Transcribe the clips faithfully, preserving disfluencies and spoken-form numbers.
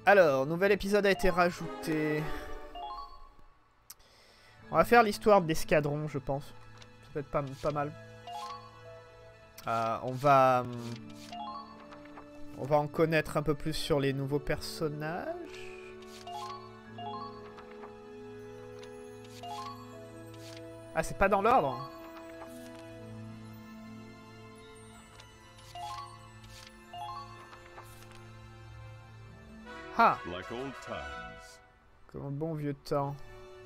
Alors, nouvel épisode a été rajouté. On va faire l'histoire d'escadron, je pense. Ça peut être pas, pas mal. Euh, on va... On va en connaître un peu plus sur les nouveaux personnages. Ah, c'est pas dans l'ordre. Ah, Like old times. comme un bon vieux temps.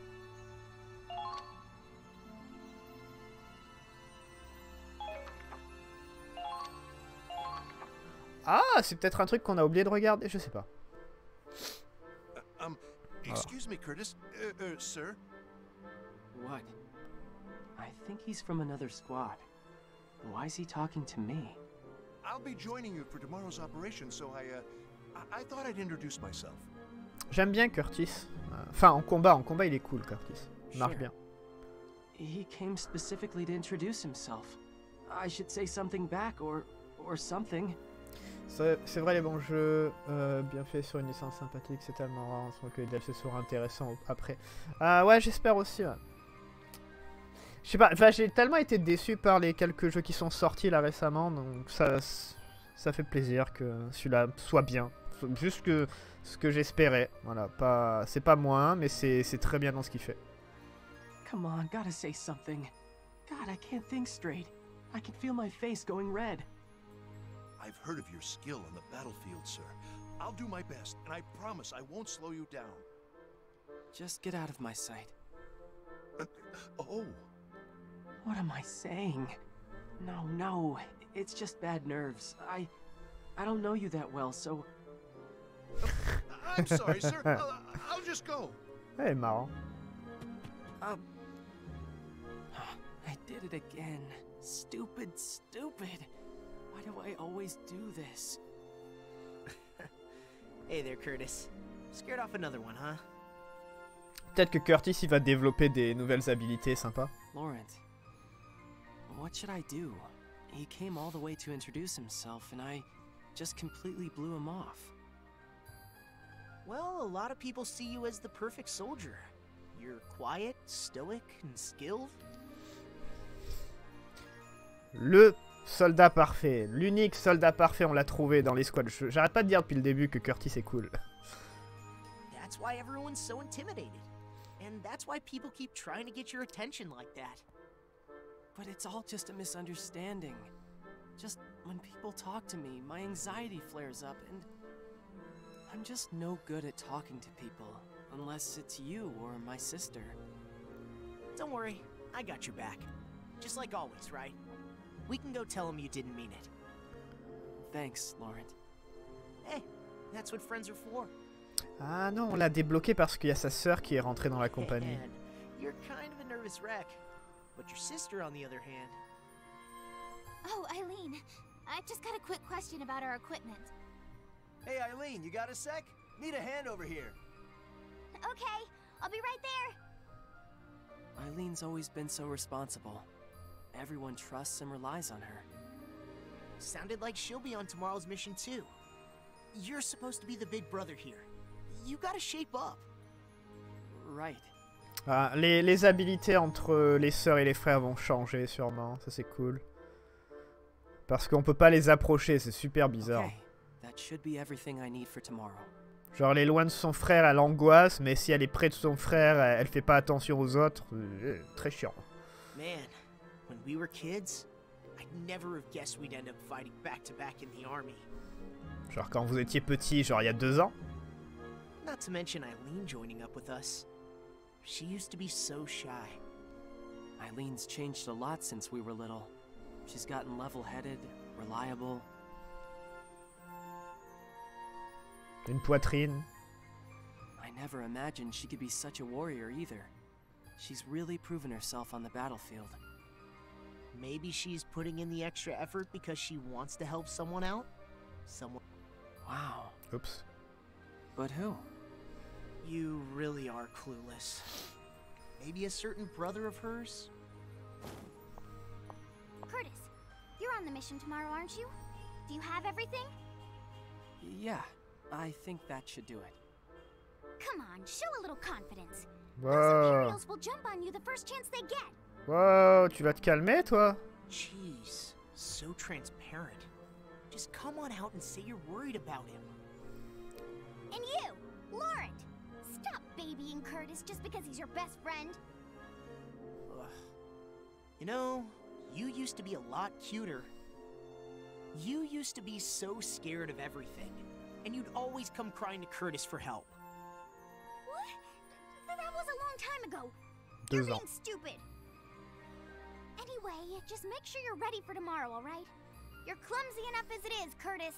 Ah, c'est peut-être un truc qu'on a oublié de regarder, je sais pas. Uh, um, excuse me, Curtis. Uh, uh, sir? What? I think he's from another squad. Why is he talking to me? I'll be joining you for tomorrow's operation, so I, uh, I, I thought I'd introduce myself. J'aime bien Curtis. Enfin, en combat, en combat, il est cool, Curtis. Il marche Sure. bien. He came specifically to introduce himself. I should say something back or or something. C'est vrai, les bons jeux, euh, bien fait sur une licence sympathique, c'est tellement rare en ce moment que les D L C seront intéressants après. Euh, ouais, j'espère aussi. Ouais. Je sais pas, enfin, j'ai tellement été déçu par les quelques jeux qui sont sortis là récemment, donc ça, ça fait plaisir que celui-là soit bien. Juste que ce que j'espérais. Voilà, pas, c'est pas moins, mais c'est très bien dans ce qu'il fait. Come on, gotta say something. God, I can't think straight. I can feel my face going red. I've heard of your skill on the battlefield, sir. I'll do my best, and I promise I won't slow you down. Just get out of my sight. Uh, oh. What am I saying? No, no, it's just bad nerves. I... I don't know you that well, so... I'm sorry, sir. I'll, I'll just go. Ouais, marrant. Um... I did it again. Stupid, stupid. Why do I always do this? Hey there, Curtis. Scared off another one, huh? Peut-être que Curtis, il va développer des nouvelles habilités sympas. Laurent, what should I do? He came all the way to introduce himself, and I just completely blew him off. Well, a lot of people see you as the perfect soldier. You're quiet, stoic, and skilled. Le soldat parfait, l'unique soldat parfait, on l'a trouvé dans les squads. J'arrête pas de dire depuis le début que Curtis est cool. That's why everyone's so intimidated. And that's why people keep trying to get your attention like that. But it's all just a misunderstanding. Just when people talk to me, my anxiety flares up, and I'm just no good at talking to people, unless it's you or my sister. Don't worry, I got your back. Just like always, right? We can go tell him you didn't mean it. Thanks, Laurent. Hey, that's what friends are for. Ah non, on l'a débloqué parce qu'il y a sa sœur qui est rentrée dans la compagnie. And you're kind of a nervous wreck. But your sister, on the other hand... Oh, Eileen. I've just got a quick question about our equipment. Hey, Eileen, you got a sec? Need a hand over here. Okay, I'll be right there. Eileen's always been so responsible. Everyone trusts and relies on her. Sounded like she'll be on tomorrow's mission too. You're supposed to be the big brother here. You gotta shape up. Right. Ah, les, les habilités entre les sœurs et les frères vont changer sûrement, ça c'est cool. Parce qu'on peut pas les approcher, c'est super bizarre. Okay. That should be everything I need for tomorrow. Genre elle est loin de son frère, elle angoisse, mais si elle est près de son frère, elle, elle fait pas attention aux autres. Euh, très chiant. Man, when we were kids, I'd never have guessed we'd end up fighting back to back in the army. Genre quand vous étiez petit, genre il y a deux ans. Not to mention Eileen joining up with us. She used to be so shy. Eileen's changed a lot since we were little. She's gotten level-headed, reliable. Une poitrine. I never imagined she could be such a warrior either. She's really proven herself on the battlefield. Maybe she's putting in the extra effort because she wants to help someone out? Someone... Wow. Oops. But who? You really are clueless. Maybe a certain brother of hers? Curtis, you're on the mission tomorrow, aren't you? Do you have everything? Yeah, I think that should do it. Come on, show a little confidence. Those Wow. Imperials will jump on you the first chance they get. Wow, tu vas te calmer, toi? Jeez, so transparent. Just come on out and say you're worried about him. And you, Laurent, stop babying Curtis just because he's your best friend. Ugh. You know, you used to be a lot cuter. You used to be so scared of everything, and you'd always come crying to Curtis for help. What? Th- That was a long time ago. Deux You're ans. being stupid. Anyway, just make sure you're ready for tomorrow, alright? You're clumsy enough as it is, Curtis.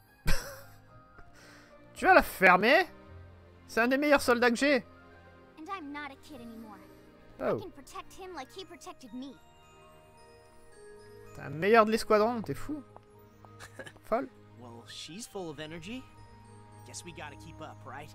Tu vas la fermer? C'est un des meilleurs soldats que j'ai. And I'm not a kid anymore. I Oh, can protect him like he protected me. t'es un meilleur de l'escadron, t'es fou. Folle. Well, she's full of energy. Guess we gotta keep up, right?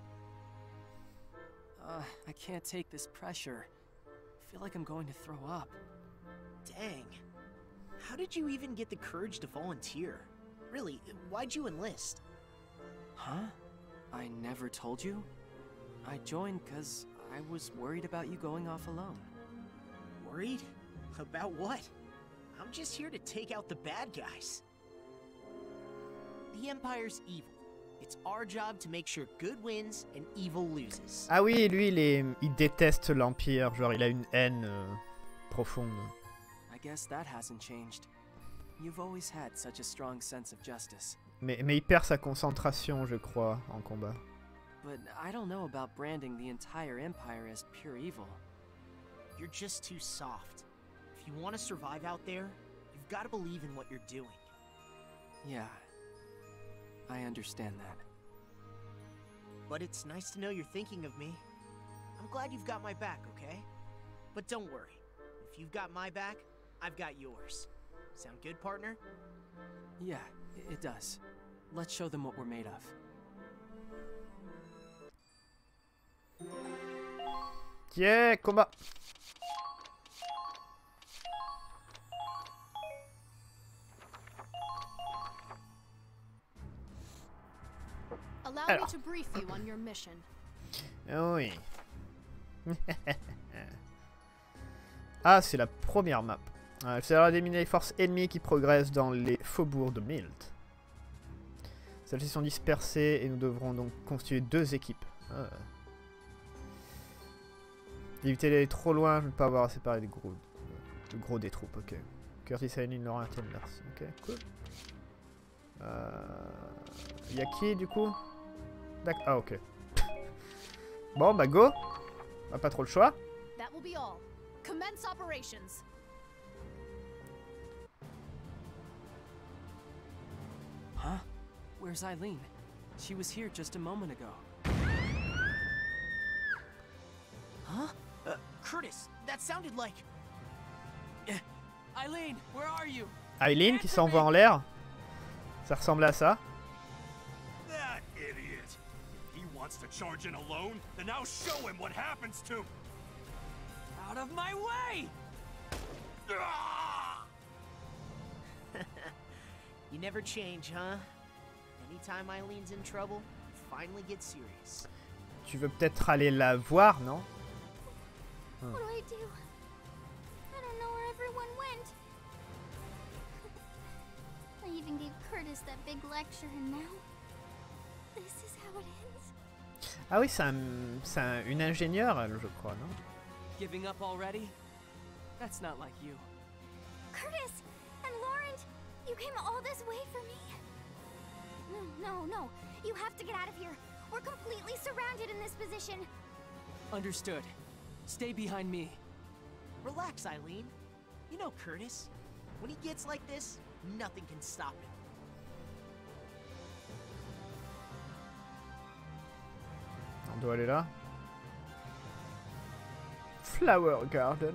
Uh, I can't take this pressure. I feel like I'm going to throw up. Dang. How did you even get the courage to volunteer? Really, why'd you enlist? Huh? I never told you? I joined because I was worried about you going off alone. Worried? About what? I'm just here to take out the bad guys. The Empire's evil. It's our job to make sure good wins and evil loses. Ah oui, lui, il, est... il déteste l'Empire. Genre, il a une haine euh, profonde. I guess that hasn't changed. You've always had such a strong sense of justice. Mais, mais il perd sa concentration, je crois, en combat. But I don't know about branding the entire Empire as pure evil. You're just too soft. If you want to survive out there, you've got to believe in what you're doing. Yeah, I understand that. But it's nice to know you're thinking of me. I'm glad you've got my back, okay? But don't worry. If you've got my back, I've got yours. Sound good, partner? Yeah, i- it does. Let's show them what we're made of. Yeah, combat. Allow Alors. me to brief you on your mission. Oui. Ah, c'est la première map. Euh, Il faudra éliminer les forces ennemies qui progressent dans les faubourgs de Milt. Celles-ci sont dispersées et nous devrons donc constituer deux équipes. Ah. Éviter d'aller trop loin, je ne veux pas avoir à séparer les gros, le gros des troupes, ok. Curtis, Aileen, Laurent, Tenders, ok, cool. Euh... Y'a qui du coup? D'accord, ah ok. Bon bah go. On a pas trop le choix. That will be all. Commence operations. Huh? Where's Eileen? She was here just a moment ago. Huh? Uh, Curtis, that sounded like... Eileen, where are you? Aileen qui s'envoie en l'air. Ça ressemble à ça. That idiot! If he wants to charge in alone, then I'll show him what happens to... Out of my way! Ah! You never change, huh? Anytime Eileen's in trouble, you finally get serious. Tu veux peut-être aller la voir, non? What do I do? I don't know where everyone went. I even gave Curtis that big lecture, and now this is how it ends. Ah oui, c'est un, c'est un, une ingénieure, elle, je crois, non? Giving up already? That's not like you. Curtis and Laurent, you came all this way for me? No, no, no. You have to get out of here. We're completely surrounded in this position. Understood. Stay behind me. Relax, Eileen. You know Curtis. When he gets like this, nothing can stop him. On doit aller là. Flower Garden.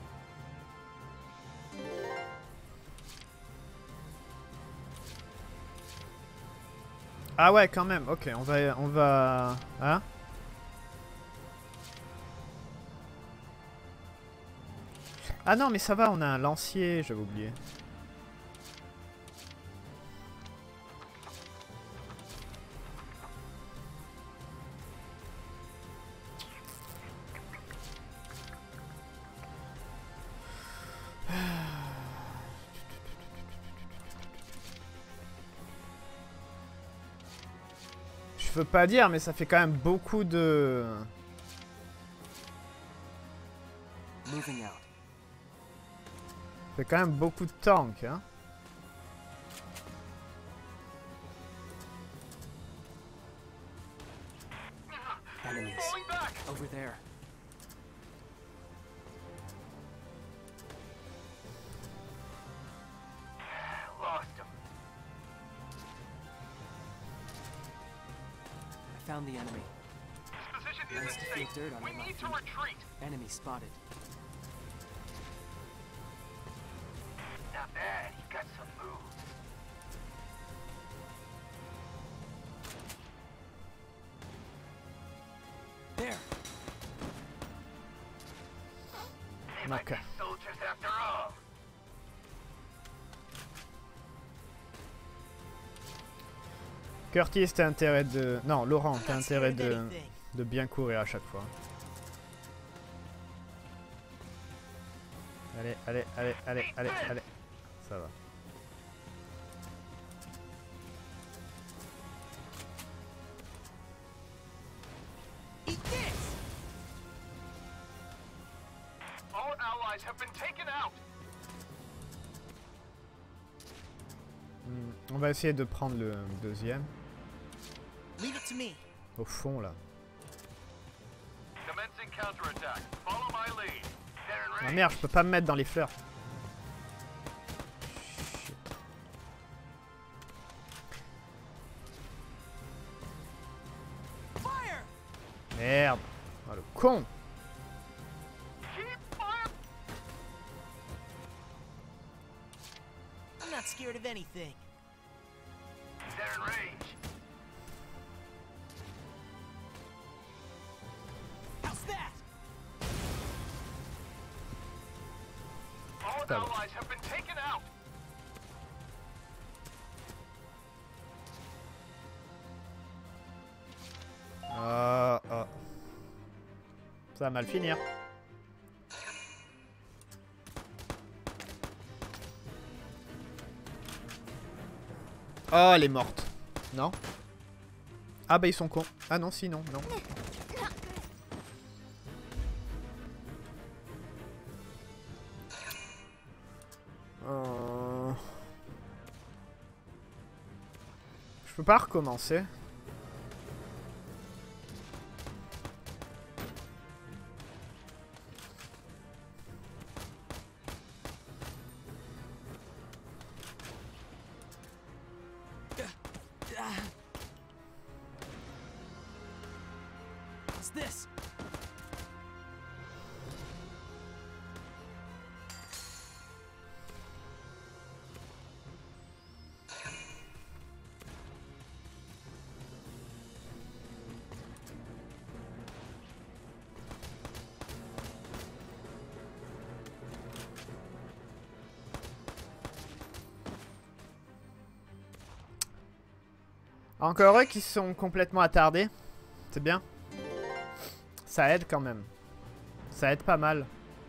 Ah ouais, quand même. Ok, on va, on va, hein? Ah non, mais ça va, on a un lancier, j'avais oublié. Je veux pas dire, mais ça fait quand même beaucoup de... Moving out. Ça fait quand même beaucoup de tanks, hein. Enemies. Over there. Lost him. I found the enemy. This position Nice isn't to feel safe. dirt on We my need to feet. retreat. Enemy spotted. Not bad. He's got some moves. There. They might be Okay. soldiers after all. Curtis, t'as intérêt de... Non, Laurent, I'm t'as not intérêt scared of de... anything. de bien courir à chaque fois. Allez, allez, allez, allez, allez, allez. Ça va. Eat this! All allies have been taken out. Hmm, on va essayer de prendre le deuxième. Leave it to me. Au fond, là. Commencing counterattack. Follow my lead. They're in Ah range. merde, je peux pas me mettre dans les fleurs. Shit. Fire! Merde. Oh, le con. Keep fire. I'm not scared of anything. They're in range. How's that? All Putain. allies have been taken out. Ah, ah. Ça va mal finir. Oh, elle est morte. Non? Ah bah ils sont cons. Ah non, si, non, non. Euh... Je peux pas recommencer. What's this? Encore eux qui sont complètement attardés. C'est bien. Ça aide quand même. Ça aide pas mal.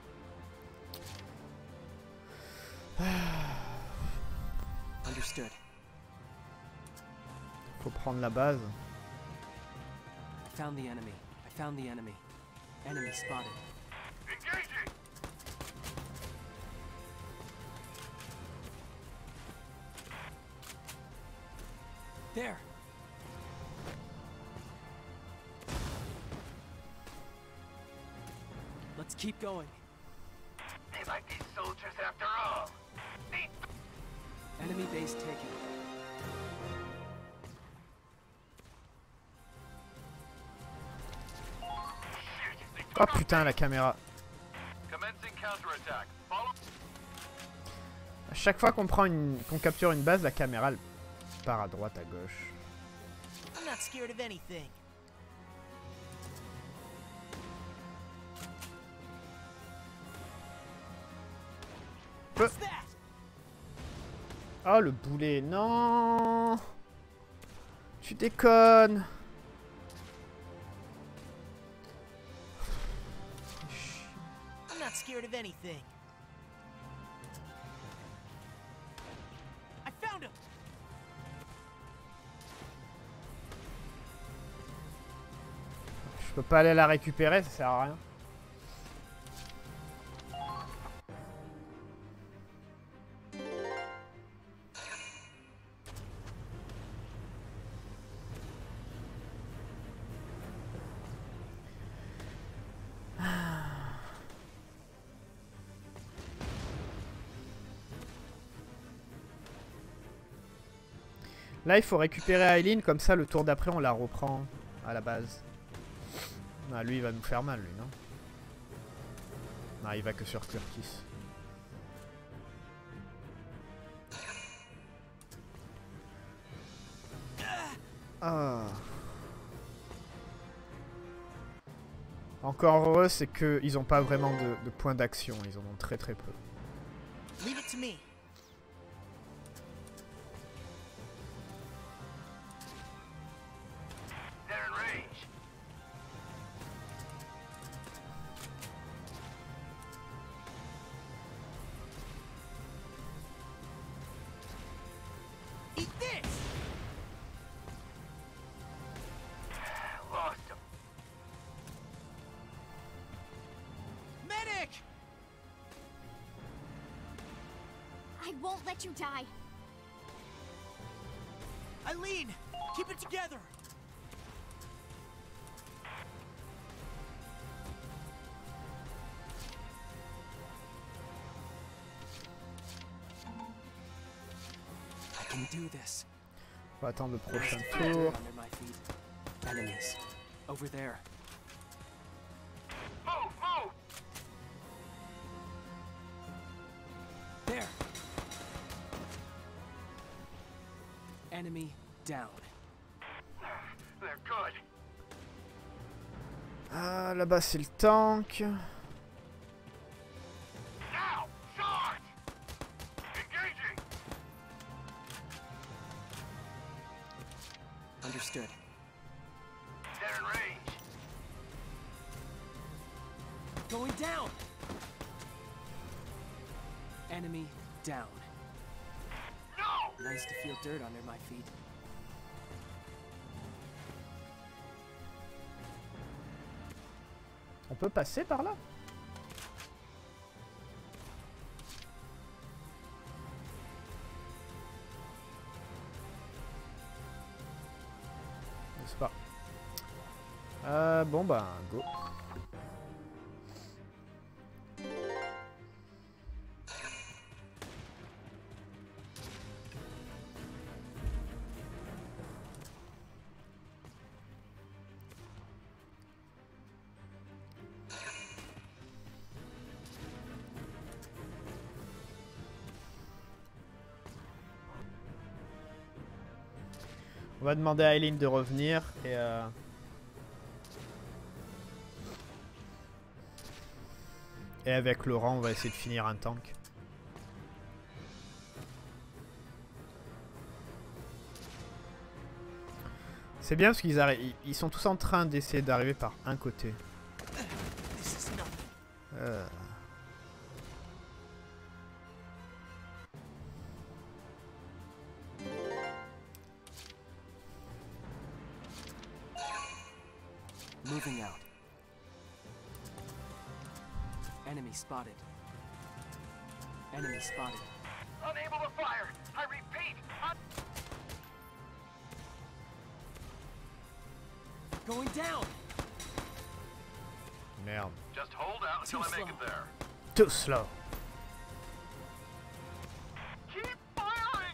Understood. Faut prendre la base. I found the enemy. I found the enemy. Enemy spotted. Engaging. There. Let's keep going. They might be soldiers after all. Need Enemy base taken. Oh putain, la caméra. Commencing counterattack. Follow. À chaque fois qu'on prend une, qu'on capture une base, la caméra elle part à droite, à gauche. I'm not scared of anything. What's that? Oh le boulet, non. Tu déconnes. I'm not scared of anything. I found him. peux pas aller la récupérer, ça sert à rien. Là, il faut récupérer Aileen, comme ça, le tour d'après, on la reprend à la base. Ah, lui, il va nous faire mal, lui, non? Non, il va que sur Curtis. Ah. Encore heureux, c'est qu'ils n'ont pas vraiment de, de points d'action. Ils en ont très très peu. Leave it to me. They're in range. Eat this! Lost him. Medic! I won't let you die. Eileen, keep it together. I can do this. On va attendre le prochain Dirt tour. under my feet. Enemies. Over there. Move, move! There. Enemy down. They're good. Ah, là-bas, c'est le tank. Now! Charge! Engaging! Understood. They're in range. Going down. Enemy down. No! Nice to feel dirt under my feet. On peut passer par là? N'est-ce pas? Euh, bon bah, go. On va demander à Aileen de revenir et euh... et avec Laurent on va essayer de finir un tank. C'est bien parce qu'ils arrivent, ils sont tous en train d'essayer d'arriver par un côté. Euh... Moving out. Enemy spotted. Enemy spotted. Unable to fire. I repeat. Un Going down. Merde. Just hold out until I make it there. Too slow. Keep firing!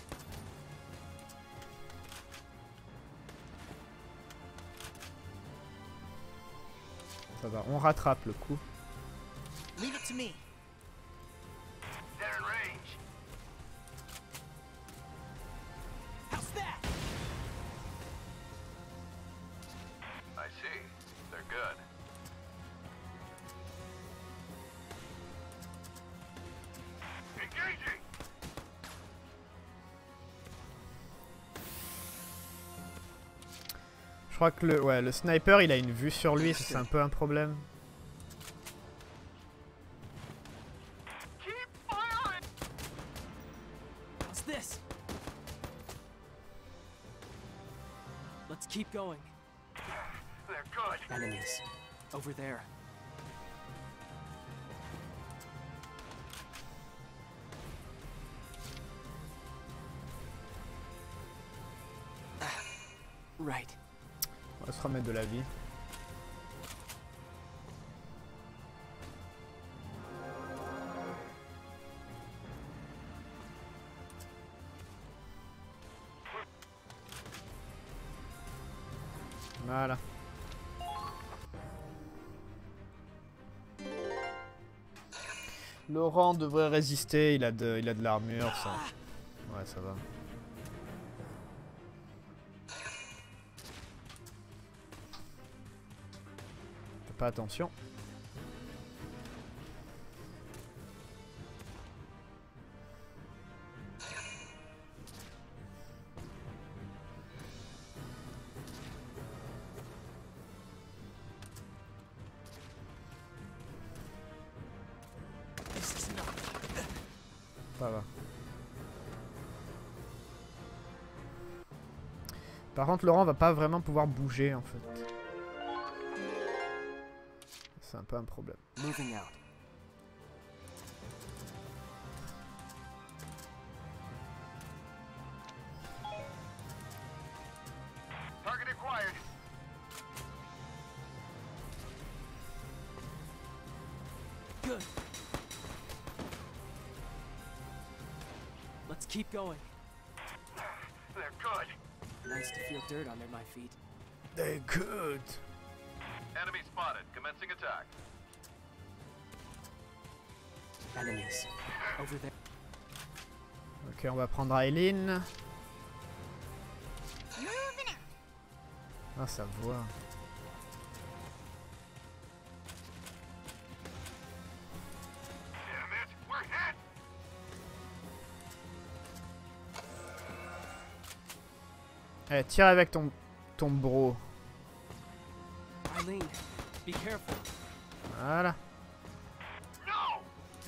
Ça va, on rattrape le coup. Leave it to me. They're in range. How's that? I see. They're good. Engaging! Je crois que le, ouais, le sniper il a une vue sur lui, ça, c'est un peu un problème. Keep firing! What's this? Let's keep going. They're They're good. Enemies. Over there. Right. On va se remettre de la vie. Voilà. Laurent devrait résister, il a de, il a de l'armure, ça. Ouais, ça va. Fais pas attention. Ça va. Par contre, Laurent va pas vraiment pouvoir bouger en fait. C'est un peu un problème. Moving out. Target acquired. Good. Let's keep going. They're good. Nice to feel dirt under my feet. They could. Enemy spotted. Commencing attack. Enemies. Over there. Ok, on va prendre Aileen. Moving out. Ah, sa voix. Damn it. We're hit. Eh, tire avec ton, ton bro. Eileen, be careful. Voilà. No.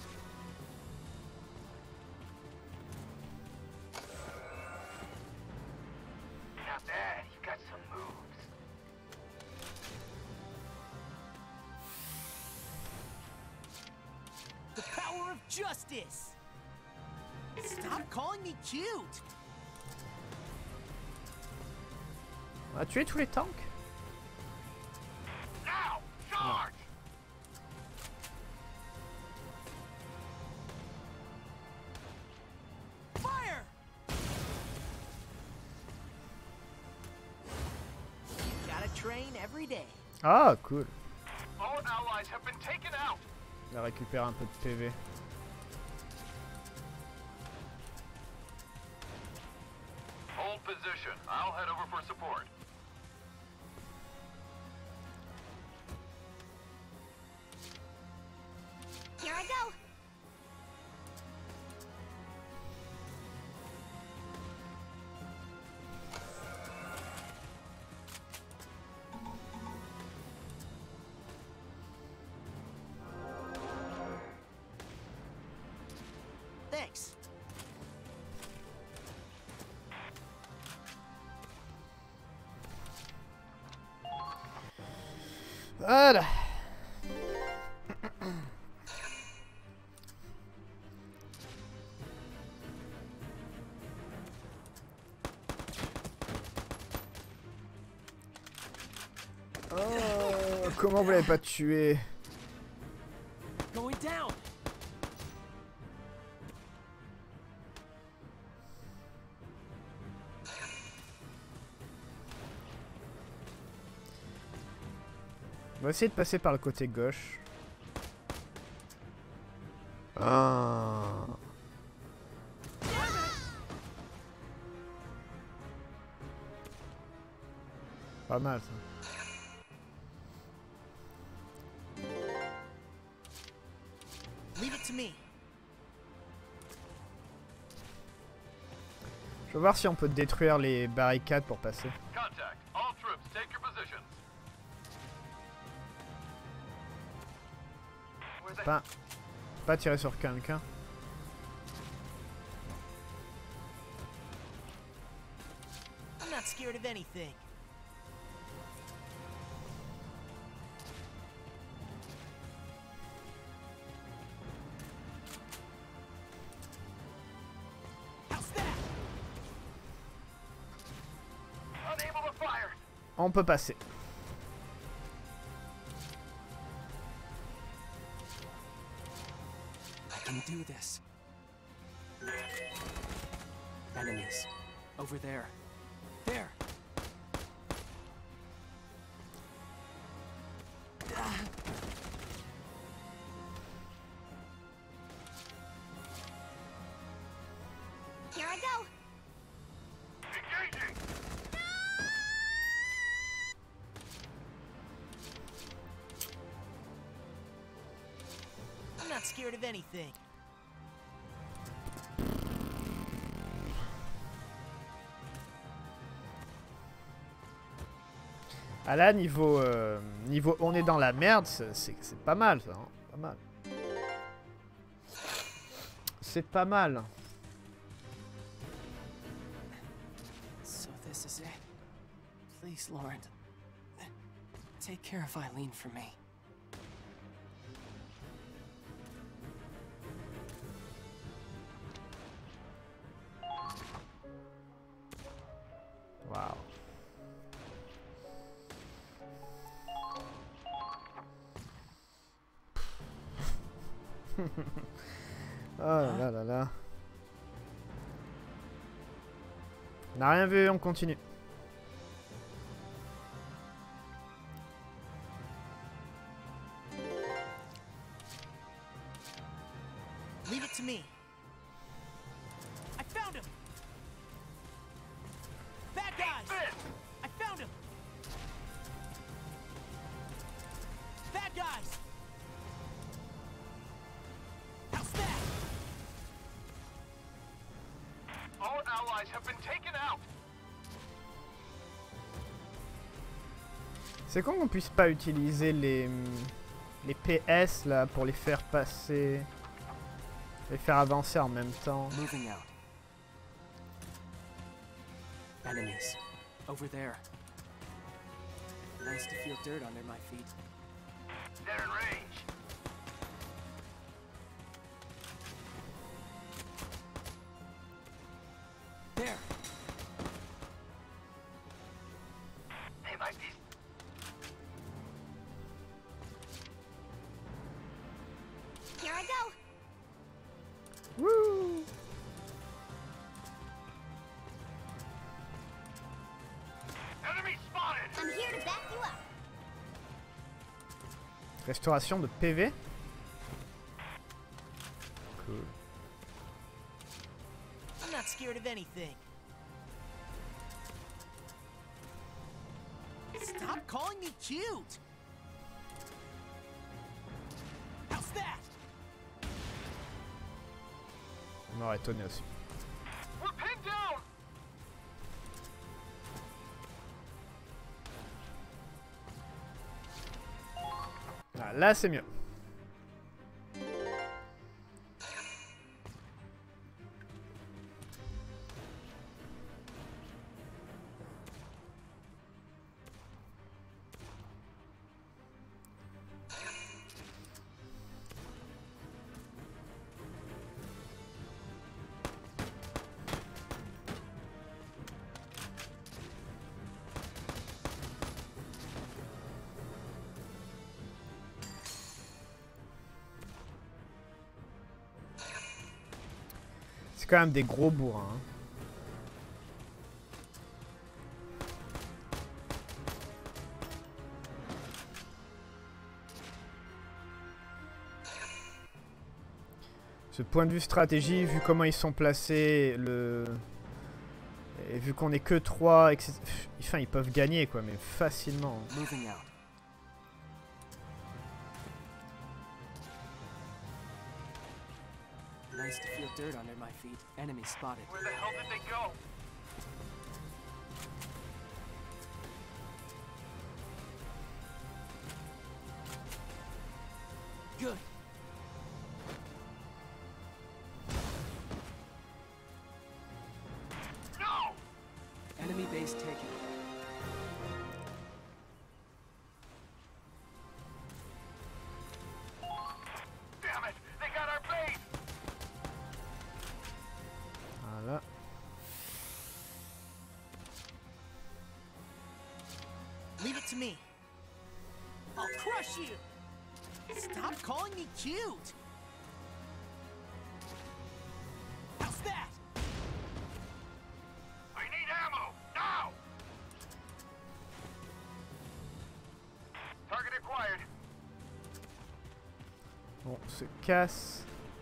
Not bad. You got some moves. The power of justice! Stop calling me cute! On a tué tous les tanks. Now, charge. Fire! Gotta train every day. Ah, cool. All allies have been taken out. Il a récupéré un peu de P V. Hold position. I'll head over for support. Here I go. Thanks. Voilà. Oh, comment vous l'avez pas tué? Going down. On va essayer de passer par le côté gauche. Ah. Pas mal ça. Leave it to me. Je vais voir si on peut détruire les barricades pour passer. Contact. All troops, take your positions. Where's that? Pas, pas tirer sur quelqu'un. I'm not scared of anything. On peut passer. I can do this. Enemies. Over there. There. Here I go. Engaging! I'm not scared of anything. Ah là, niveau, euh, niveau on est dans la merde, c'est pas mal ça. Hein, pas mal. C'est pas mal. So this is it. Please, Lauren. Take care of Eileen for me. Wow. Oh là là là. On n'a rien vu, on continue. Leave it to me. I found him. Bad guys. I found him. Bad guys. How's that? All allies have been taken out. C'est con qu'on puisse pas utiliser les les P S là pour les faire passer, les faire avancer en même temps. Moving out. Enemies. Over there. Nice to feel dirt under my feet. They're in range. There. They might be. Here I go. Woo! Enemy spotted. I'm here to back you up. Restauration de P V. Cool. I'm not scared of anything. Stop calling me cute. How's that? On m'aurait étonné aussi. We're pinned down. Ah, là c'est mieux. C'est quand même des gros bourrins. Hein. Ce point de vue stratégie, vu comment ils sont placés, le... et vu qu'on est que trois, et cetera. Enfin, ils peuvent gagner quoi, mais facilement. Moving out. Nice to feel dirt under my feet. Enemy spotted. Where the hell did they go? Good. No! Enemy base taken. Damn it! They got our base! Voilà. to me. I'll crush you. Stop calling me cute. How's that? I need ammo, now! Target acquired. Bon, on se casse.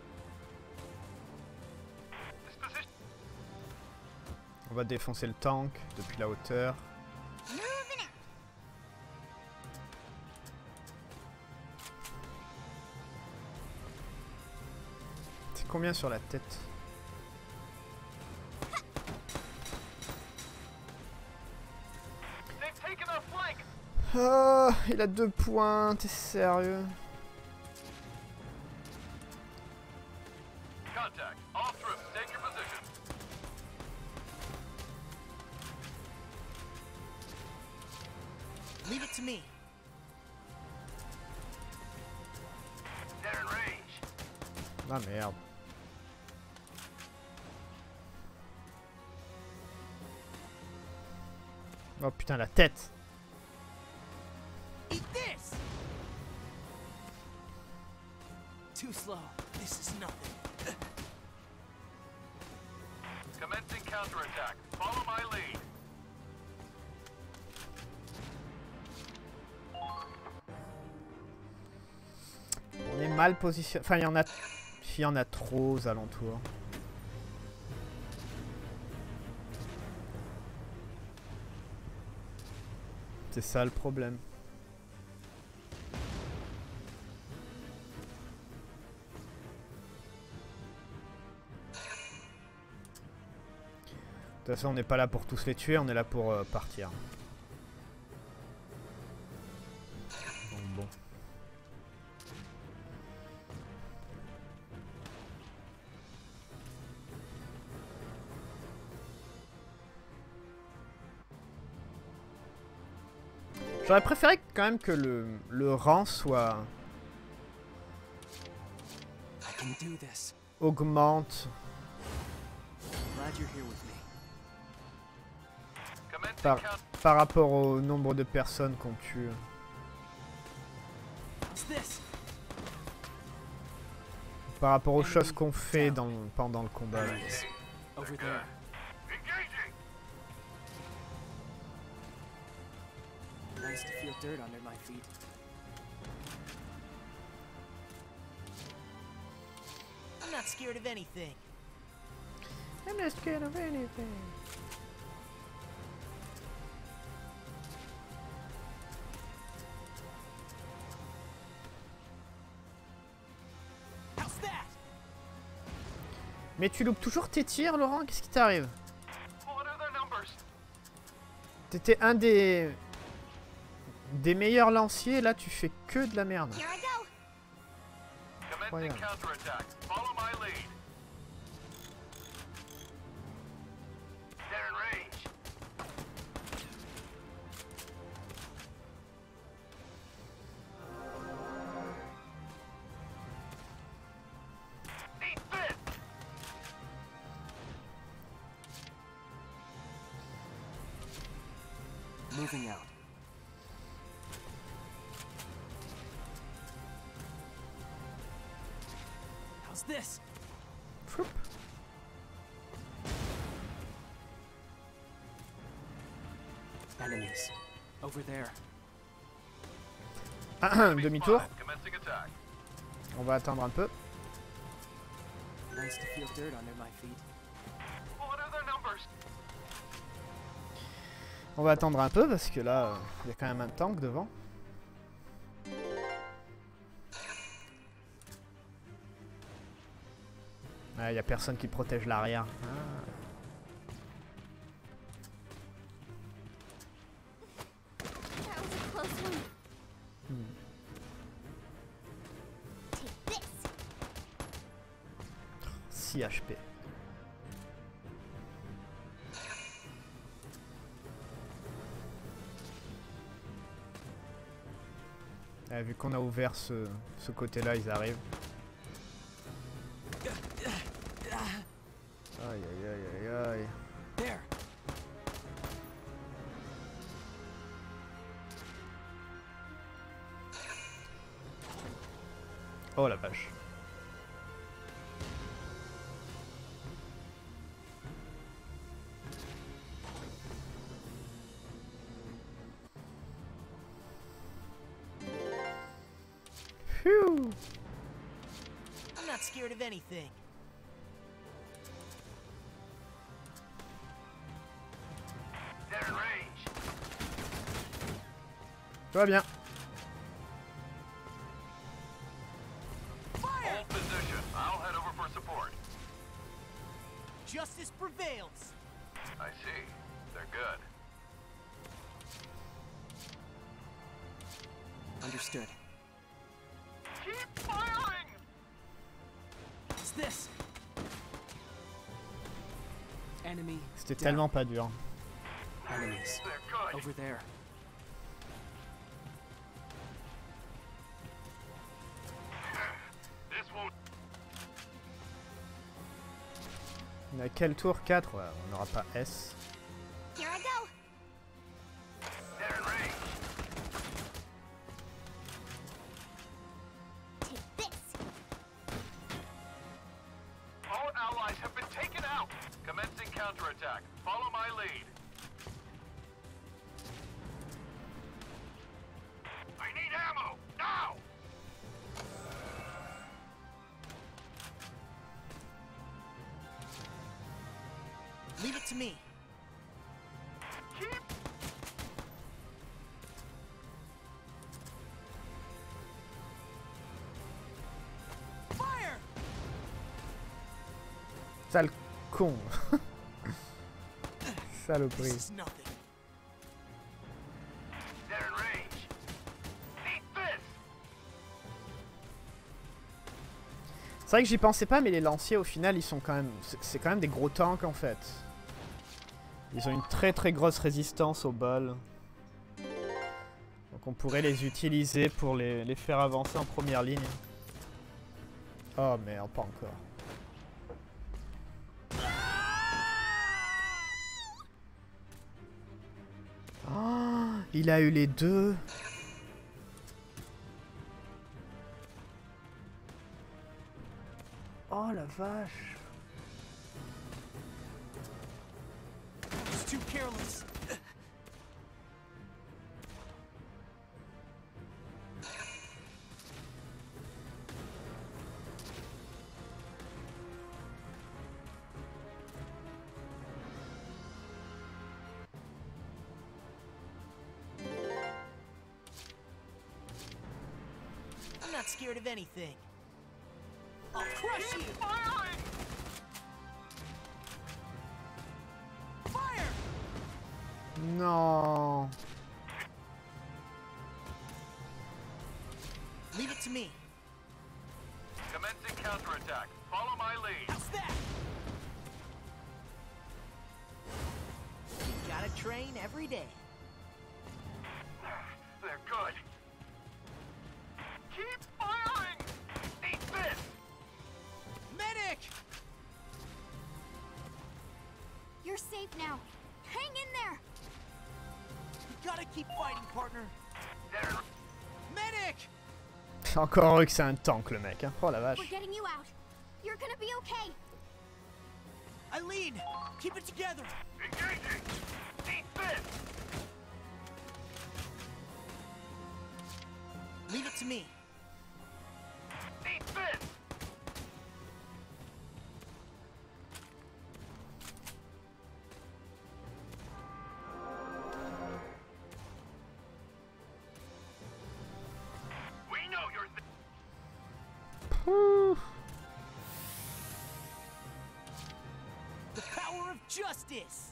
Disposition. On va défoncer le tank depuis la hauteur. Moving out. C'est combien sur la tête? They've taken our flank. Ah, il a deux points, t'es sérieux? Contact. All troops, take your position. Leave it to me. They're in range. Ah merde. Oh putain, la tête! Eat this! Too slow. This is nothing. Commencing counterattack. Follow my lead. On est mal positionné. Enfin, il y en a. Il y en a trop aux alentours. C'est ça le problème. De toute façon, on n'est pas là pour tous les tuer, on est là pour euh, partir. Donc bon. J'aurais préféré quand même que le, le rang soit... I can do this. augmente Glad you're here with me. Commencing par, count. par rapport au nombre de personnes qu'on tue. What's this? Par rapport aux choses qu'on fait dans, pendant le combat. Là. Over there. Engaging. Nice to feel dirt under my feet. I'm not scared of anything. I'm not scared of anything. How's that? Mais tu loupes toujours tes tirs, Laurent? Qu'est-ce qui t'arrive? What are their numbers? T'étais un des... des meilleurs lanciers, là tu fais que de la merde. Here I go. Commencing Incroyable. counterattack. Follow my lead. They're in range. Eat this. Moving out. How's this? Floup. Enemies. Over there. Demi-tour. Commencing attack. On va attendre un peu. Nice to feel dirt under my feet. What are their numbers? On va attendre un peu parce que là, il y a quand même un tank devant. Il n'y a personne qui protège l'arrière. Ah. That was a close one. Hmm. Take this. six H P. Ah, vu qu'on a ouvert ce, ce côté-là, ils arrivent. Aïe aïe aïe aïe aïe. There. Oh la vache. Phew. I'm not scared of anything. They're in range. Tout va bien. Hold position. I'll head over for support. Justice prevails. I see. They're good. Understood. Keep firing! What's this? Enemy. C'était down. tellement pas dur. Enemies. They're good. Over there. This won't. On a quel tour? quatre? Ouais, on n'aura pas S. Here I go. They're in range. Take this. All allies have been taken out. Commencing counterattack. Follow my lead. I need ammo now. Leave it to me. Keep. Fire! Sale con. This Saloperie. is nothing. They're in range. Eat this. C'est vrai que j'y pensais pas, mais les lanciers au final ils sont quand même. C'est quand même des gros tanks en fait. Ils ont une très très grosse résistance aux balles. Donc on pourrait les utiliser pour les, les faire avancer en première ligne. Oh merde, pas encore. Oh, il a eu les deux. Oh la vache. It's too careless. I'm not scared of anything. I'll crush you! Firing! Fire! Non. Leave it to me. Commencing counterattack. Follow my lead. How's that? You gotta train every day. They're good. Keep firing! Eat this! Medic! You're safe now. Hang in there. You gotta keep fighting, partner. They're Medic! Encore heureux que c'est un tank le mec. Hein. Oh la vache. We're getting you out. You're gonna be okay. Eileen, keep it together. engaging! Eat this! Leave it to me. Eat this! We know you're th Ouh. The power of justice.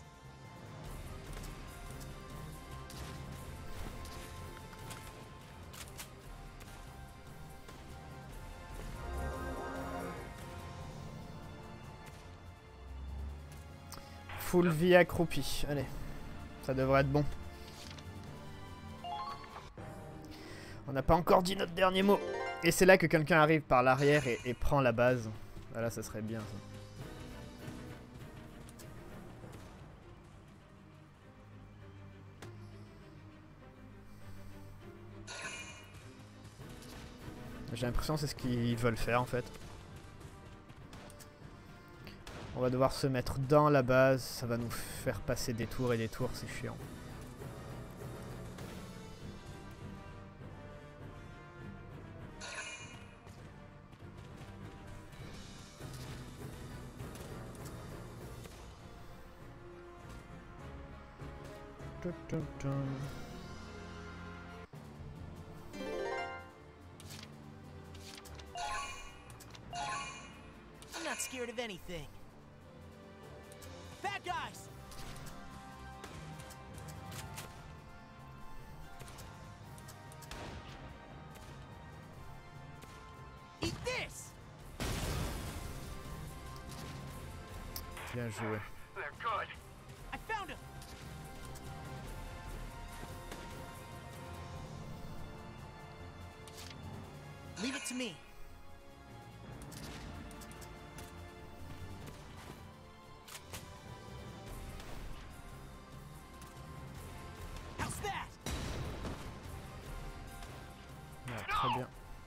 Full vie accroupi. Allez. Ça devrait être bon. On n'a pas encore dit notre dernier mot. Et c'est là que quelqu'un arrive par l'arrière et, et prend la base. Voilà, ça serait bien ça. J'ai l'impression que c'est ce qu'ils veulent faire en fait. On va devoir se mettre dans la base, ça va nous faire passer des tours et des tours, c'est chiant. Dun, dun, dun. I'm not scared of anything. Bad guys! Eat this! Bien joué. They're good. I found him! Leave it to me. How's that? Ouais, très bien.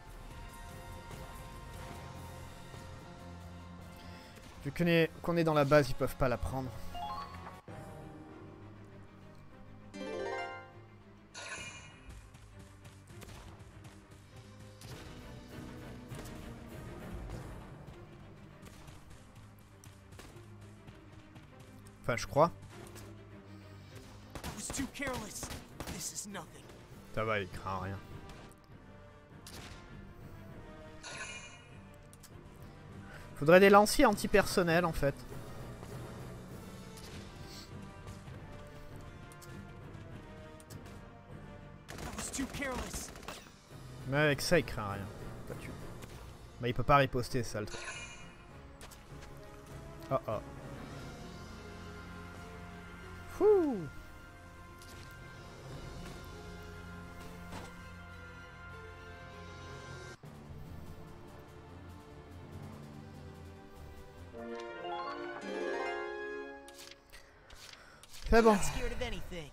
Vu qu'on est, qu'on est dans la base, ils peuvent pas la prendre. Enfin, je crois. I was too careless. This is nothing. Ça va, il craint rien. Faudrait des lanciers antipersonnels en fait. I was too careless. Mais avec ça, il craint rien. Pas tu. Bah, il peut pas riposter, ça le truc. Oh oh. Fouh. C'est bon. Not scared of anything.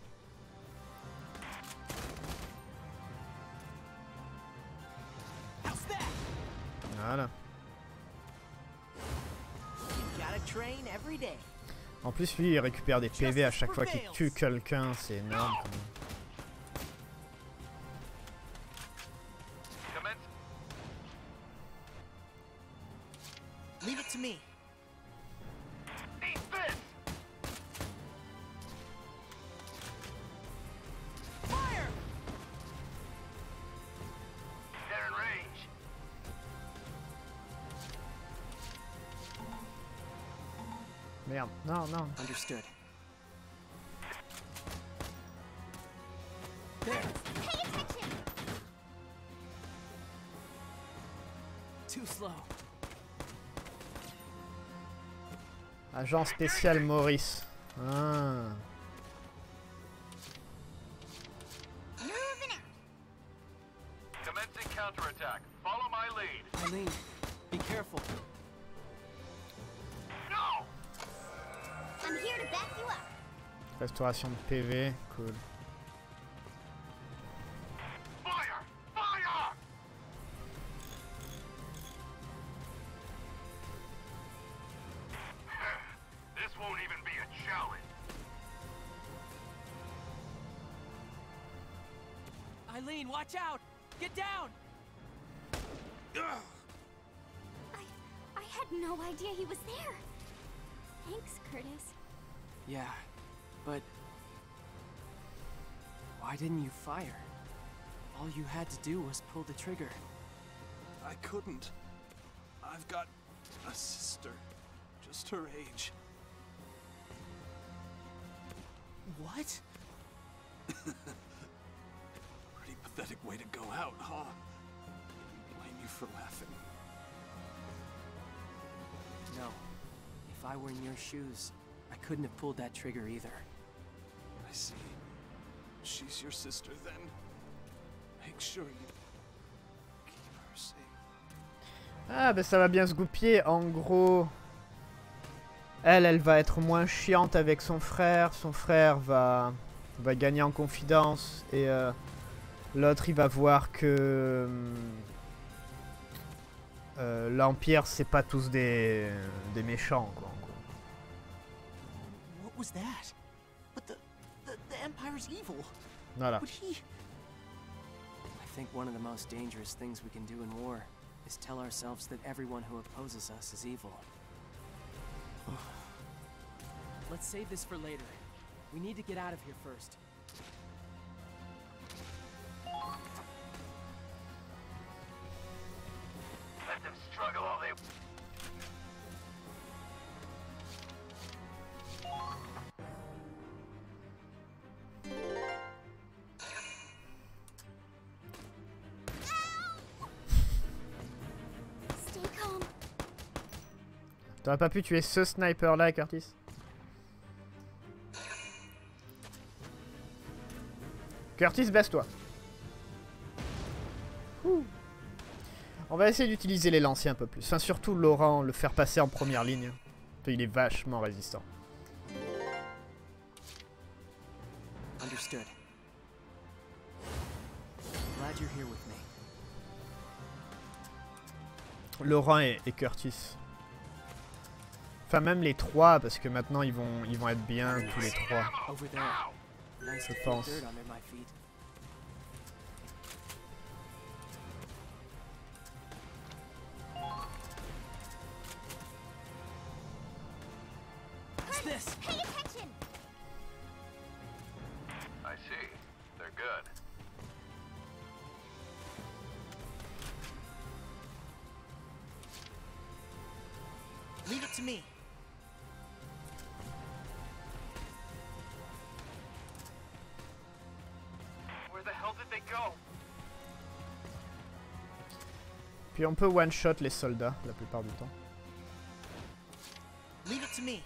How's that? Voilà. You gotta train every day. En plus, lui, il récupère des P V à chaque fois qu'il tue quelqu'un, c'est énorme. Commence. Leave it to me. Eat this. Fire! They're in range. Merde, non, non. Understood. There. Pay attention! Too slow. Agent spécial Maurice. Ah. Moving out! Commencing counterattack. Follow my lead. Eileen, be careful. No! I'm here to back you up. Restauration de P V, cool. Fire! Fire! This won't even be a challenge. Eileen, watch out! Get down! I... I had no idea he was there. Thanks, Curtis. Yeah, but why didn't you fire? All you had to do was pull the trigger. I couldn't. I've got a sister, just her age. What? Pretty pathetic way to go out, huh? Blame you for laughing. No. If I were in your shoes, I couldn't have pulled that trigger either. I see. She's your sister then. Make sure you keep her safe. Ah, ben ça va bien se goupiller. En gros, elle, elle va être moins chiante avec son frère. Son frère va, va gagner en confidence. Et euh, l'autre, il va voir que... euh, l'Empire, c'est pas tous des, des méchants, quoi. En gros. What was that? But the, the the Empire's evil. Voilà. Would he? I think one of the most dangerous things we can do in war is tell ourselves that everyone who opposes us is evil. Let's save this for later. We need to get out of here first. Let them struggle all they... Stay calm. T'aurais pas pu tuer ce sniper là, Curtis? Curtis, baisse-toi. On va essayer d'utiliser les lanciers un peu plus. Enfin, surtout Laurent, le faire passer en première ligne. Il est vachement résistant. Understood. Glad you're here with me. Laurent et, et Curtis. Enfin, même les trois, parce que maintenant ils vont, ils vont être bien tous les trois. Over there. Nice Je to feel pense. dirt under my feet. What's this? Pay attention. I see. They're good. Leave it to me. Where the hell did they go? Puis on peut one-shot les soldats la plupart du temps. Leave it to me.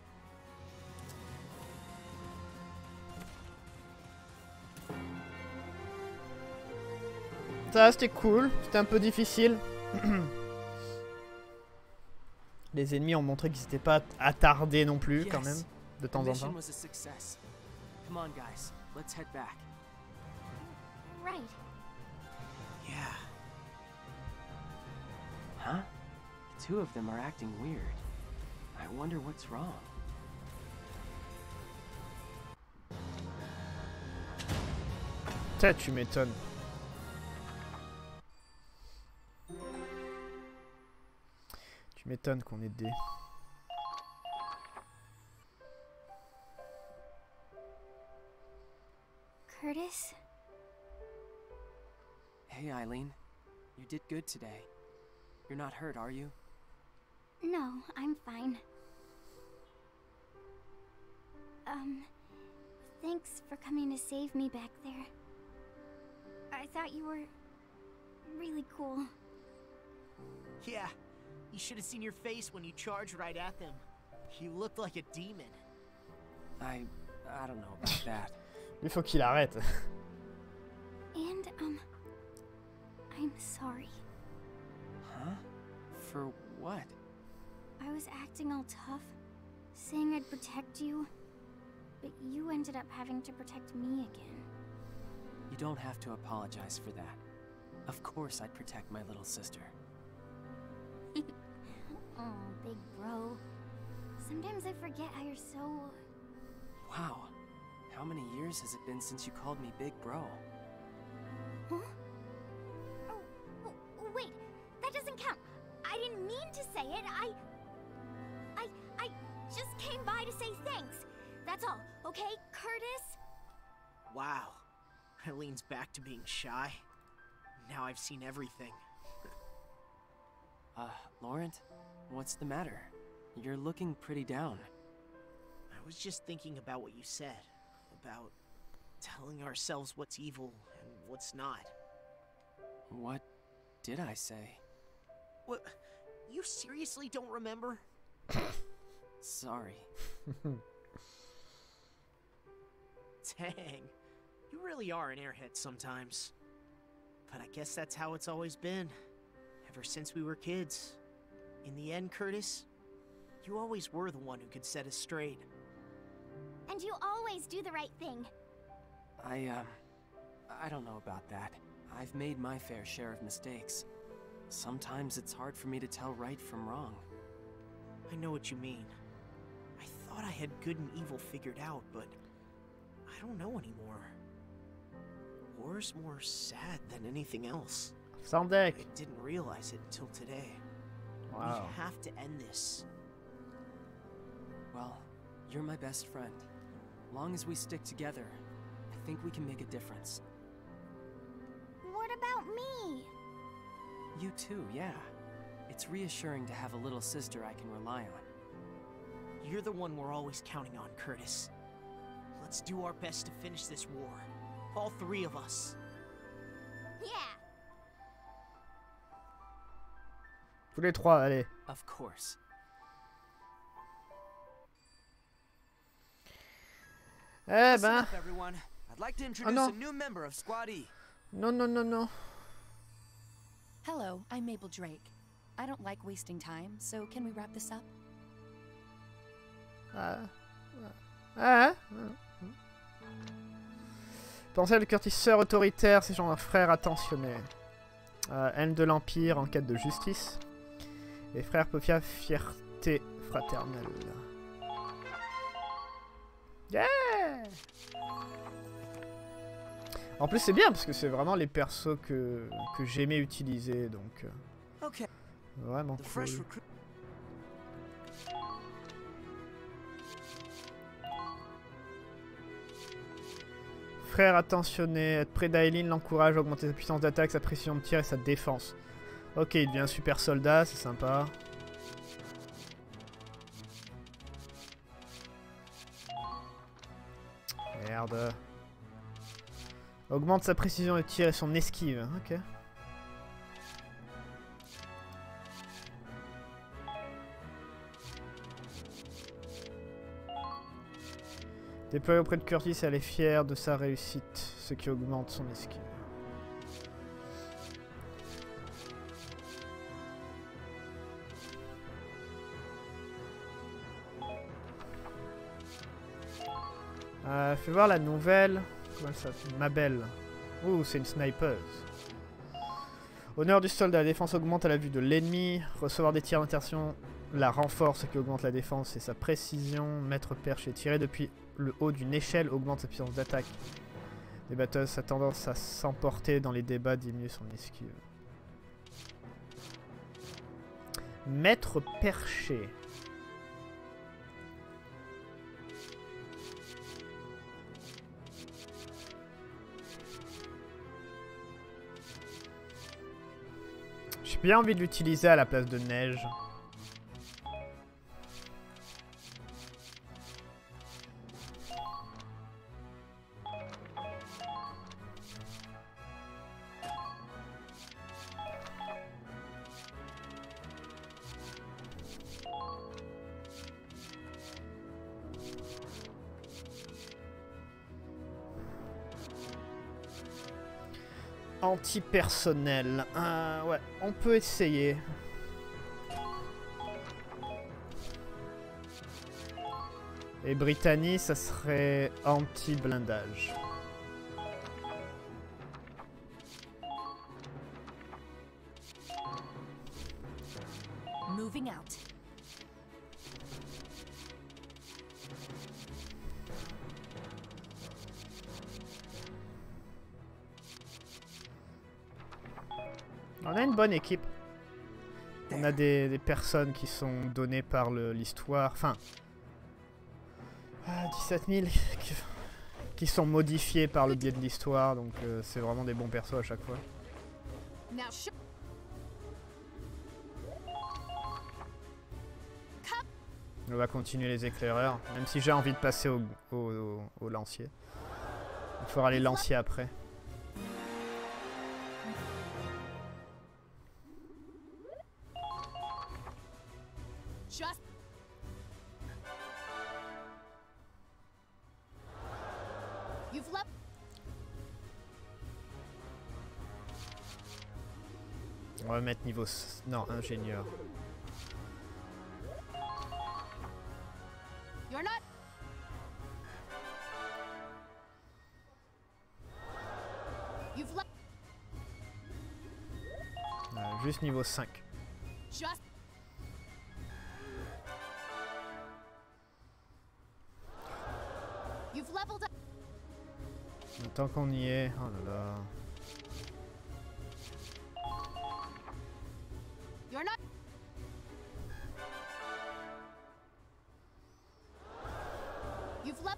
Ça, c'était cool. C'était un peu difficile. Les ennemis ont montré qu'ils n'étaient pas attardés non plus, quand même, de temps en The mission temps. was a success. Come on, guys. Let's head back. Right. Yeah. Huh? The two of them are acting weird. I wonder what's wrong. Putain, tu m'étonnes. Tu m'étonnes qu'on ait des... Curtis? Hey, Eileen. You did good today. You're not hurt, are you? No, I'm fine. Um, thanks for coming to save me back there. I thought you were really cool. Yeah. You should have seen your face when you charged right at them. You looked like a demon. I... I don't know about that. Il faut qu'il arrête. And, um, I'm sorry. Huh? For what? I was acting all tough, saying I'd protect you, but you ended up having to protect me again. You don't have to apologize for that. Of course I'd protect my little sister. Oh, big bro. Sometimes I forget how you're so... Wow. How many years has it been since you called me Big Bro? Huh? Oh, oh, wait. That doesn't count. I didn't mean to say it. I... I... I just came by to say thanks. That's all, okay, Curtis? Wow. Eileen's back to being shy. Now I've seen everything. Uh, Laurent? What's the matter? You're looking pretty down. I was just thinking about what you said. About telling ourselves what's evil and what's not. What did I say? What? You seriously don't remember? Sorry. Dang. You really are an airhead sometimes. But I guess that's how it's always been. Ever since we were kids. In the end, Curtis, you always were the one who could set us straight. And you always do the right thing. I, um... I don't know about that. I've made my fair share of mistakes. sometimes it's hard for me to tell right from wrong. I know what you mean. I thought I had good and evil figured out, but I don't know anymore. War's more sad than anything else. Sandek. I didn't realize it until today. Wow. We have to end this. Well, you're my best friend. Long as we stick together, I think we can make a difference. What about me? You too, yeah. It's reassuring to have a little sister I can rely on. You're the one we're always counting on, Curtis. Let's do our best to finish this war. All three of us. Yeah. Tous les trois, allez. Of course. Eh Listen ben. up, everyone. I'd like to introduce Oh, no. a new member of Squad E. Non, non, non, non. Hello, I'm Mabel Drake. I don't like wasting time, so can we wrap this up? Ah. Ah. ah. Pensez à le Curtis, sœur autoritaire, c'est genre un frère attentionné. Euh, haine de l'Empire en quête de justice. Et frère Pofia, fierté fraternelle. Yeah! En plus c'est bien parce que c'est vraiment les persos que, que j'aimais utiliser, donc euh, Okay. vraiment The fresh cool. recruit. Frère attentionné, être près d'Aileen l'encourage à augmenter sa puissance d'attaque, sa précision de tir et sa défense. Ok, il devient un super soldat, c'est sympa. Merde. Augmente sa précision de tir et son esquive, ok. Déployé auprès de Curtis, elle est fière de sa réussite, ce qui augmente son esquive. Euh, fais voir la nouvelle. Comment elle s'appelle? Mabel. Ouh, c'est une snipeuse. Honneur du soldat, la défense augmente à la vue de l'ennemi. Recevoir des tirs d'interception la renforce, ce qui augmente la défense et sa précision. Mettre perché, tirer depuis le haut d'une échelle augmente sa puissance d'attaque. Les batteuses, sa tendance à s'emporter dans les débats diminue son esquive. Mettre perché. J'ai bien envie de l'utiliser à la place de neige. Anti-personnel. Euh, ouais, on peut essayer. Et Brittany, ça serait anti-blindage. Moving out. On a une bonne équipe. On a des, des personnes qui sont données par l'histoire. Enfin, ah, dix-sept mille qui, qui sont modifiés par le biais de l'histoire. Donc euh, c'est vraiment des bons persos à chaque fois. Now sh- On va continuer les éclaireurs. Même si j'ai envie de passer au, au, au, au lancier. Il faudra les lanciers après. Just You've left On va mettre niveau... s- Non, ingénieur. You're not You've left Ouais, juste niveau cinq. Just You've leveled up. Tant qu'on y est, oh là là. You're not. You've leveled.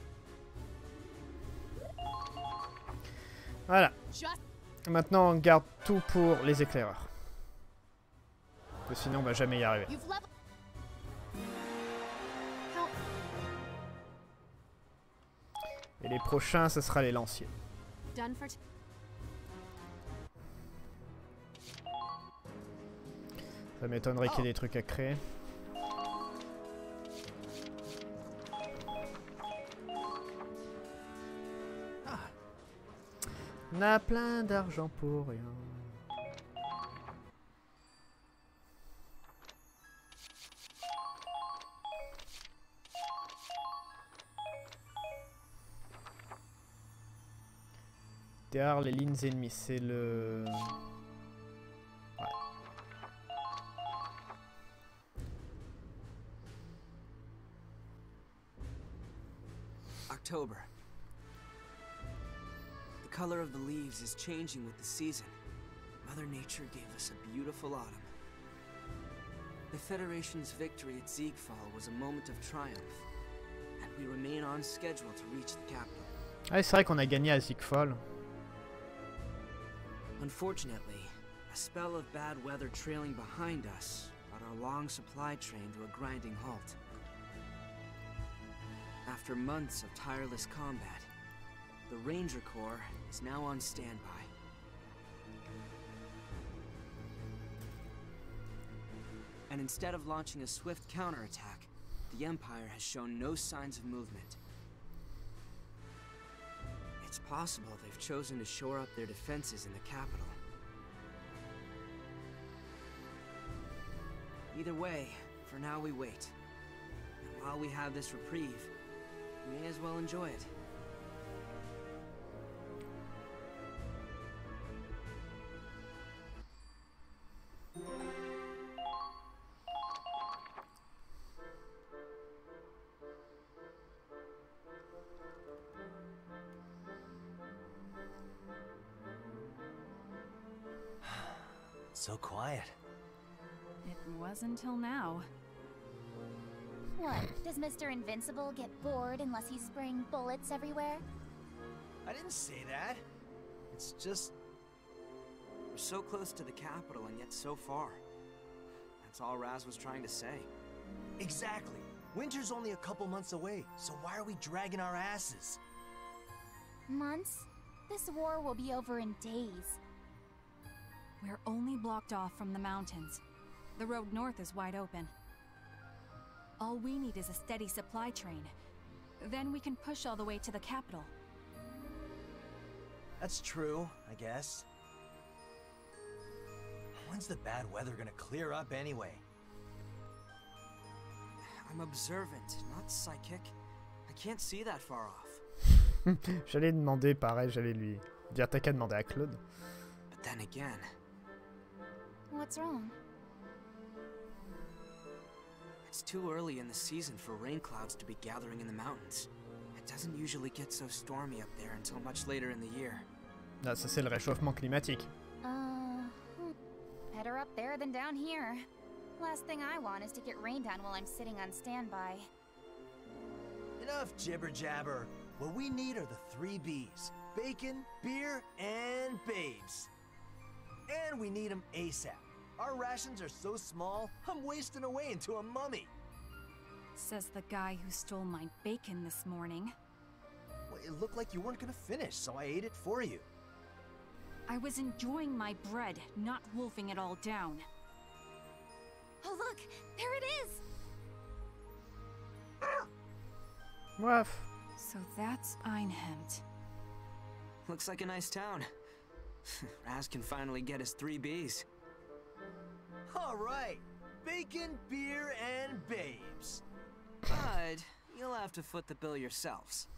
Voilà. Just. Maintenant, on garde tout pour les éclaireurs. Parce que sinon, on va jamais y arriver. You've leveled. Help. Et les prochains, ce sera les lanciers. Done for. T Ça m'étonnerait qu'il y ait des trucs à créer. On a plein d'argent pour rien. Derrière les lignes ennemies, c'est le... Ouais. October. The color of the leaves is changing with the season. Mother Nature gave us a beautiful autumn. The Federation's victory at Ziegfall was a moment of triumph, and we remain on schedule to reach the capital. Ah, c'est vrai qu'on a gagné à Ziegfall. Unfortunately, a spell of bad weather trailing behind us brought our long supply train to a grinding halt. After months of tireless combat, the Ranger Corps is now on standby. And instead of launching a swift counterattack, the Empire has shown no signs of movement. It's possible they've chosen to shore up their defenses in the capital. Either way, for now we wait. And while we have this reprieve, we may as well enjoy it. So quiet. It was until now. What? Does Mister Invincible get bored unless he's spraying bullets everywhere? I didn't say that. It's just... We're so close to the capital and yet so far. That's all Raz was trying to say. Exactly. Winter's only a couple months away, so why are we dragging our asses? Months? This war will be over in days. We're only blocked off from the mountains. The road north is wide open. All we need is a steady supply train. Then we can push all the way to the capital. That's true, I guess. When's the bad weather gonna clear up anyway? I'm observant, not psychic. I can't see that far off. J'allais demander pareil, j'allais lui dire t'as qu'à demander à Claude. But then again... What's wrong? It's too early in the season for rain clouds to be gathering in the mountains. It doesn't usually get so stormy up there until much later in the year. Ah, ça c'est le réchauffement climatique. Uh, hmm. Better up there than down here. Last thing I want is to get rained on while I'm sitting on standby. Enough jibber jabber. What we need are the three B's. Bacon, beer, and babes. And we need them ASAP. Our rations are so small, I'm wasting away into a mummy. Says the guy who stole my bacon this morning. Well, it looked like you weren't gonna finish, so I ate it for you. I was enjoying my bread, not wolfing it all down. Oh look, there it is! Bref. So that's Einhemd. Looks like a nice town. Raz can finally get his three B's. All right, bacon, beer, and babes. But you'll have to foot the bill yourselves.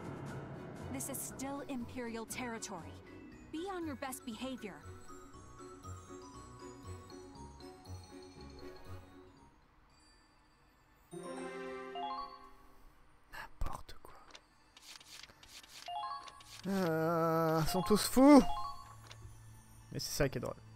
This is still Imperial territory. Be on your best behavior. Euh, ils sont tous fous. Mais c'est ça qui est drôle.